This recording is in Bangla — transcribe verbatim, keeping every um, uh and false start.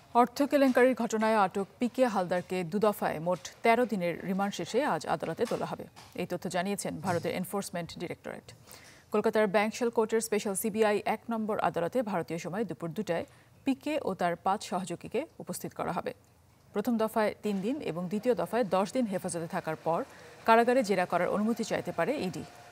অর্থ কেলেঙ্কারির ঘটনায় আটক পিকে হালদারকে দুদফায় মোট তেরো দিনের রিমান্ড শেষে আজ আদালতে তোলা হবে। এই তথ্য জানিয়েছেন ভারতের এনফোর্সমেন্ট ডিরেক্টরেট। কলকাতার ব্যাংকশাল কোর্টের স্পেশাল সিবিআই এক নম্বর আদালতে ভারতীয় সময় দুপুর দুটায় পিকে ও তার পাঁচ সহযোগীকে উপস্থিত করা হবে। প্রথম দফায় তিন দিন এবং দ্বিতীয় দফায় দশ দিন হেফাজতে থাকার পর কারাগারে জেরা করার অনুমতি চাইতে পারে ইডি।